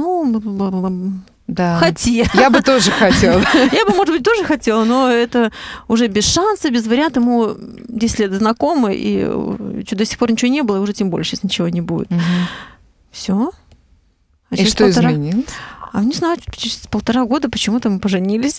ну, да. хоти. Я бы тоже хотела. Я бы, может быть, тоже хотела, но это уже без шанса, без варианта. Ему десять лет знакомы, и до сих пор ничего не было, и уже тем больше сейчас ничего не будет. Все. И что изменилось? А не знаю, через полтора года почему-то мы поженились.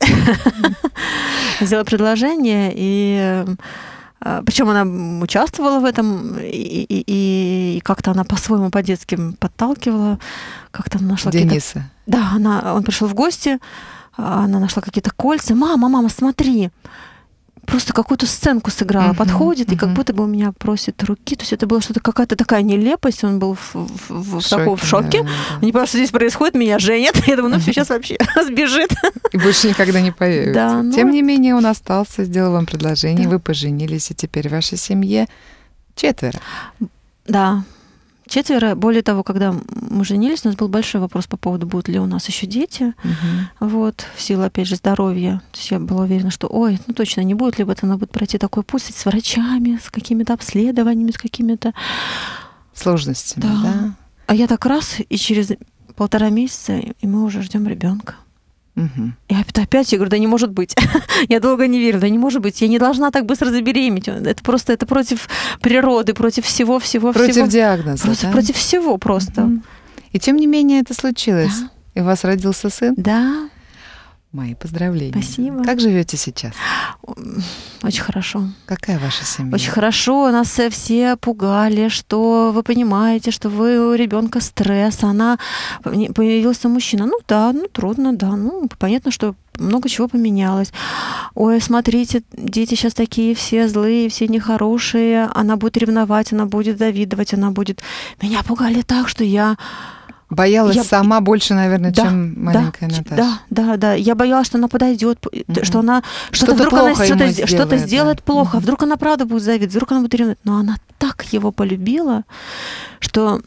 Сделала предложение, и причем она участвовала в этом, и, и, и как-то она по-своему по-детски подталкивала, как-то она нашла Дениса. Какие-то... Да, она, он пришел в гости, она нашла какие-то кольца. Мама, мама, смотри. Просто какую-то сценку сыграла, uh-huh, подходит, uh-huh. и как будто бы у меня просит руки. То есть это была что-то какая-то такая нелепость, он был в, в, в, в, шоке, в шоке. Да, да. Не понимаю, что здесь происходит, меня женят. Я думаю, ну все, сейчас вообще сбежит. И больше никогда не появится. Да, ну... Тем не менее, он остался, сделал вам предложение, да. Вы поженились, и теперь в вашей семье четверо. Да. Четверо. Более того, когда мы женились, у нас был большой вопрос по поводу, будут ли у нас еще дети. Угу. Вот, в силу, опять же, здоровья. То есть я была уверена, что, ой, ну точно не будет, либо это надо будет пройти такой путь с врачами, с какими-то обследованиями, с какими-то... Сложностями, да. да? А я так раз, и через полтора месяца, и мы уже ждем ребенка. Угу. И опять я говорю, да не может быть. Я долго не верю, да не может быть. Я не должна так быстро забеременеть. Это просто это против природы, против всего-всего-всего. Против всего. диагноза, против, да? Против всего просто. Угу. И тем не менее это случилось. Да. И у вас родился сын? Да. Мои поздравления. Спасибо. Как живете сейчас? Очень хорошо. Какая ваша семья? Очень хорошо. Нас все пугали, что вы понимаете, что вы у ребенка стресс, она появился мужчина. Ну да, ну трудно, да. Ну понятно, что много чего поменялось. Ой, смотрите, дети сейчас такие все злые, все нехорошие. Она будет ревновать, она будет завидовать, она будет. Меня пугали так, что я Боялась я... сама больше, наверное, да, чем маленькая да, Наташа. Да, да, да. Я боялась, что она подойдет, mm-hmm. что она что-то, что-то вдруг она что-то, сделает, что-то сделает да. плохо, mm-hmm. вдруг она правда будет завидовать, вдруг она будет ревновать. Но она так его полюбила, что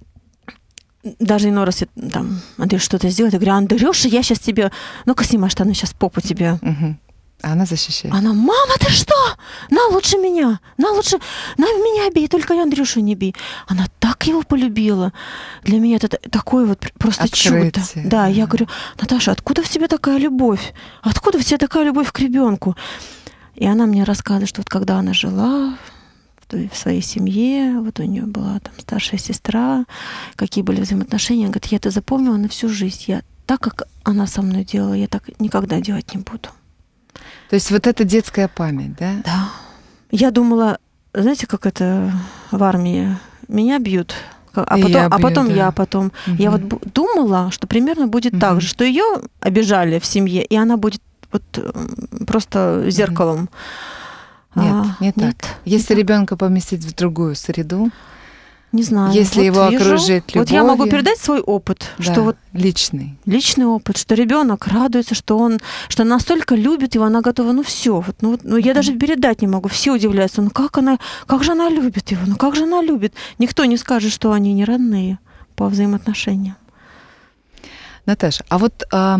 даже иной раз там, Андрюша что-то сделает, я говорю, Андрюша, я сейчас тебе, ну-ка снимай штаны, сейчас попу тебе. Mm-hmm. А она защищает. Она, мама, ты что? На, лучше меня. На, лучше... На, меня бей, только Андрюшу не бей. Она так его полюбила. Для меня это такое вот просто Открытие. чудо. Да, я говорю, Наташа, откуда в тебе такая любовь? Откуда в тебе такая любовь к ребенку? И она мне рассказывает, что вот когда она жила в своей семье, вот у нее была там старшая сестра, какие были взаимоотношения. Она говорит, я это запомнила на всю жизнь. Я так, как она со мной делала, я так никогда делать не буду. То есть вот это детская память, да? Да. Я думала, знаете, как это в армии? Меня бьют, а потом, я, а потом бью, да. я, потом угу. я вот думала, что примерно будет угу. так же, что ее обижали в семье, и она будет вот просто зеркалом. Угу. Нет, а, не нет, так. Если нет. ребенка поместить в другую среду, не знаю. Если вот его вижу, окружить любовью. Вот я могу передать свой опыт, да, что вот личный. Личный опыт, что ребенок радуется, что он, что она настолько любит его, она готова, ну все, вот, ну, ну я даже передать не могу. Все удивляются, ну как она, как же она любит его, ну как же она любит. Никто не скажет, что они не родные по взаимоотношениям. Наташа, а вот а,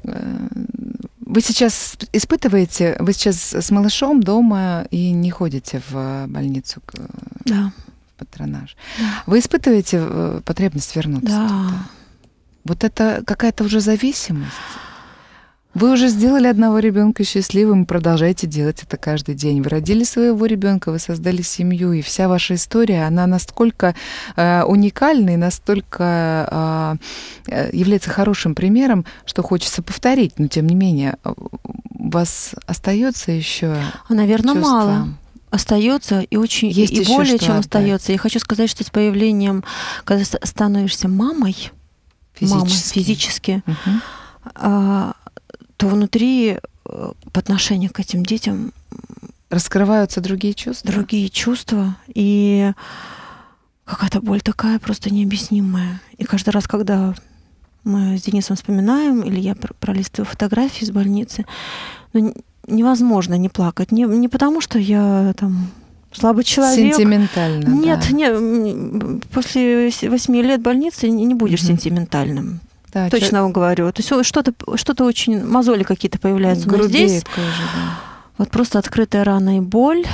вы сейчас испытываете, вы сейчас с малышом дома и не ходите в больницу? Да. Патронаж. Да. Вы испытываете потребность вернуться да. туда? Вот это какая-то уже зависимость? Вы уже сделали одного ребенка счастливым и продолжаете делать это каждый день. Вы родили своего ребенка, вы создали семью, и вся ваша история, она настолько э, уникальна и настолько э, является хорошим примером, что хочется повторить. Но тем не менее, у вас остается еще, наверное, чувство? Мало. Остается и очень Есть и более чем отдать. остается. Я хочу сказать, что с появлением, когда становишься мамой, физически, мамой, физически угу. а, то внутри по отношению к этим детям раскрываются другие чувства. Другие чувства и какая-то боль такая просто необъяснимая. И каждый раз, когда мы с Денисом вспоминаем, или я пролистываю фотографии из больницы, ну, невозможно не плакать. Не, не потому, что я там слабый человек. Сентиментально. Нет, да. нет. После восьми лет больницы не будешь угу. сентиментальным. Да, точно человек... говорю. То есть что-то, что-то очень... Мозоли какие-то появляются. Но здесь кожа, да. вот просто открытая рана и боль.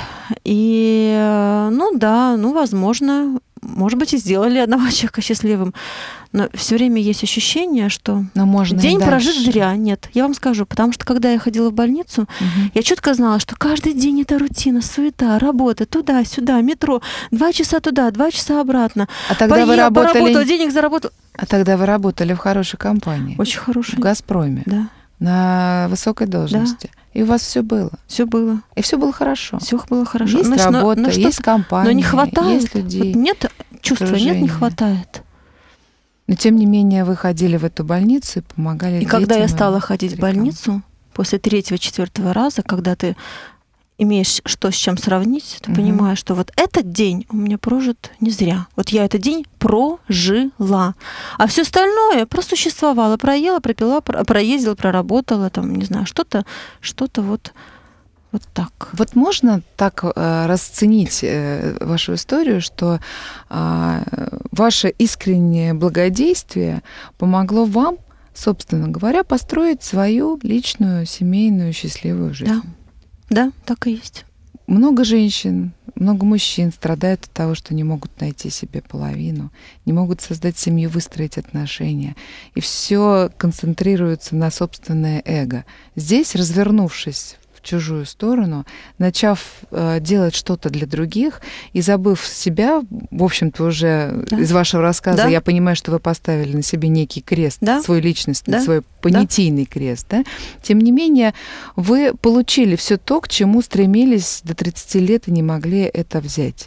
И, ну да, ну, возможно, может быть, и сделали одного человека счастливым. Но все время есть ощущение, что день прожит зря. Нет, я вам скажу, потому что когда я ходила в больницу, угу. я четко знала, что каждый день это рутина, суета, работа, туда-сюда, метро, два часа туда, два часа обратно. А тогда Поел, вы работали... поработал, денег заработал. А тогда вы работали в хорошей компании. Очень хорошей. В «Газпроме». Да. На высокой должности. Да. И у вас все было. Все было. И все было хорошо. Все было хорошо. Есть но, работа, но, но есть компания, но не хватает. есть людей. Вот нет чувства, окружение. нет, не хватает. Но тем не менее вы ходили в эту больницу и помогали и детям. И когда я стала ходить старикам. в больницу, после третьего-четвертого раза, когда ты имеешь что с чем сравнить, ты угу. понимаешь, что вот этот день у меня прожит не зря. Вот я этот день прожила. А все остальное просуществовало. Проела, пропила, проездила, проработала, там, не знаю, что-то, что-то вот, вот так. Вот можно так э, расценить э, вашу историю, что э, ваше искреннее благодействие помогло вам, собственно говоря, построить свою личную, семейную, счастливую жизнь? Да. Да, так и есть. Много женщин, много мужчин страдают от того, что не могут найти себе половину, не могут создать семью, выстроить отношения. И все концентрируется на собственное эго. Здесь, развернувшись в чужую сторону, начав э, делать что-то для других и забыв себя, в общем-то, уже да. из вашего рассказа да. я понимаю, что вы поставили на себе некий крест, да. свой личностный, да. свой понятийный да. крест. Да? Тем не менее, вы получили все то, к чему стремились до тридцати лет и не могли это взять.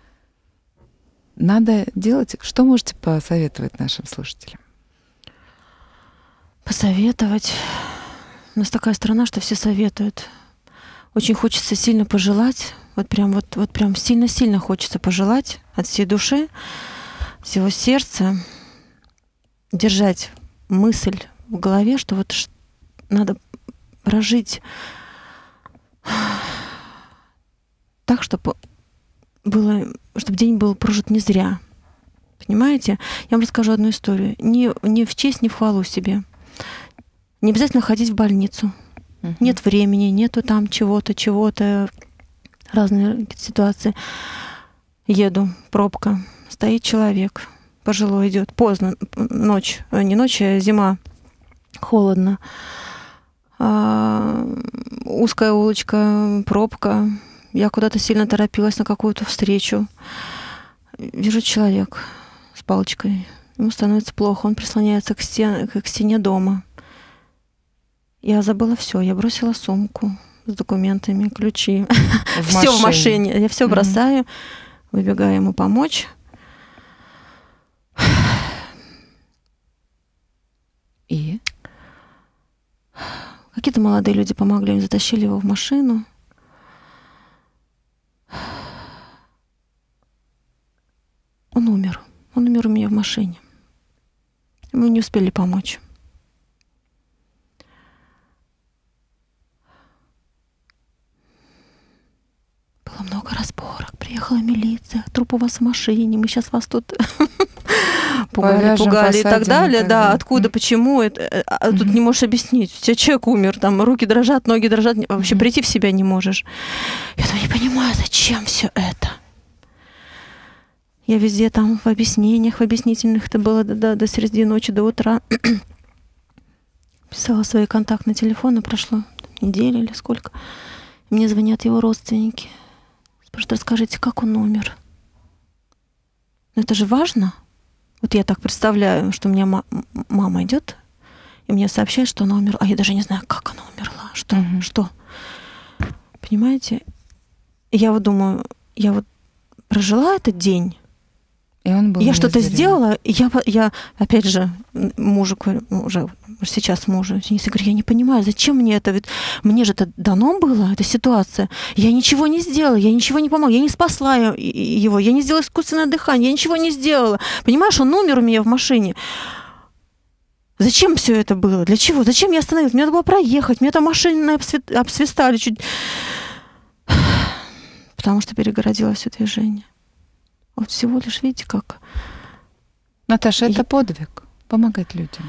Надо делать... Что можете посоветовать нашим слушателям? Посоветовать... У нас такая страна, что все советуют. Очень хочется сильно пожелать, вот прям, вот, вот прям сильно-сильно хочется пожелать от всей души, всего сердца. держать мысль в голове, что вот надо прожить так, чтобы было, чтобы день был прожит не зря. Понимаете? Я вам расскажу одну историю. Не, не в честь, не в хвалу себе. Не обязательно ходить в больницу. Uh-huh. Нет времени, нету там чего-то, чего-то. Разные ситуации. Еду, пробка. Стоит человек. Пожилой идет. Поздно. Ночь. Не ночь, а зима. Холодно. А, узкая улочка, пробка. Я куда-то сильно торопилась на какую-то встречу. Вижу человек с палочкой. Ему становится плохо. Он прислоняется к стене, к стене дома. Я забыла все. Я бросила сумку с документами, ключи. Все в машине. Я все бросаю. Выбегаю ему помочь. И? Какие-то молодые люди помогли. Им затащили его в машину. Он умер. Он умер у меня в машине. Мы не успели помочь. Было много разборок. Приехала милиция. Труп у вас в машине. Мы сейчас вас тут пугали, Повяжем, пугали и так посадим, далее. и так Да, далее. откуда, почему. Это, а тут Мгм. не можешь объяснить. У тебя человек умер, там руки дрожат, ноги дрожат. Вообще Мгм. прийти в себя не можешь. Я думаю, не понимаю, зачем все это. Я везде там в объяснениях, в объяснительных, это было до, до, до середины ночи, до утра. Писала свои контактные телефоны, прошло неделя или сколько. Мне звонят его родственники. Спрашивают, расскажите, как он умер? Но это же важно. Вот я так представляю, что у меня ма- мама идет и мне сообщает, что она умерла. А я даже не знаю, как она умерла. Что? Мгм. Что? Понимаете? И я вот думаю, я вот прожила этот день. И он был Я что-то неразделен. сделала, и я, я, опять же, мужу говорю, ну, уже сейчас мужу, я говорю, я не понимаю, зачем мне это, ведь мне же это дано было, эта ситуация. Я ничего не сделала, я ничего не помогла, я не спасла его, я не сделала искусственное дыхание, я ничего не сделала. Понимаешь, он умер у меня в машине. Зачем все это было? Для чего? Зачем я остановилась? Мне надо было проехать, меня там машины обсве- обсвистали чуть. Потому что перегородило все движение. Вот всего лишь, видите, как... Наташа, это Я- подвиг. Помогать людям.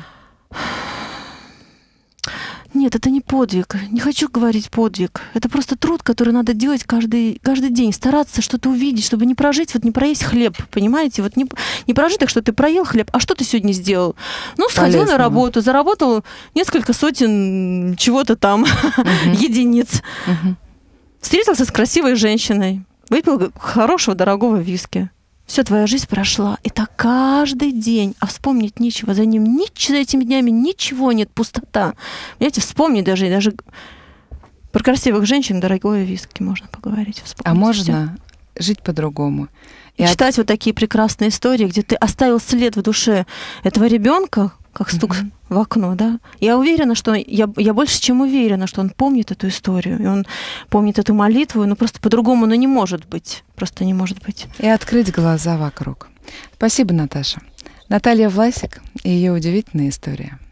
Нет, это не подвиг. Не хочу говорить подвиг. Это просто труд, который надо делать каждый, каждый день. Стараться что-то увидеть, чтобы не прожить, вот не проесть хлеб, понимаете? Вот не, не прожить так, что ты проел хлеб, а что ты сегодня сделал? Ну, сходил на Полезного. работу, заработал несколько сотен чего-то там, Мгм. единиц. Мгм. Встретился с красивой женщиной, выпил хорошего, дорогого виски. Все, твоя жизнь прошла. И так каждый день. А вспомнить нечего. За ним нич- за этими днями ничего нет. Пустота. Понимаете, вспомнить даже, даже про красивых женщин, дорогое виски можно поговорить. А вспомнить всё. можно жить по-другому. И от- читать вот такие прекрасные истории, где ты оставил след в душе этого ребенка, как стук Мгм. в окно, да. Я уверена, что я, я больше чем уверена, что он помнит эту историю, и он помнит эту молитву, но просто по-другому, ну, не может быть, просто не может быть. И открыть глаза вокруг. Спасибо, Наташа. Наталья Власик и ее удивительная история.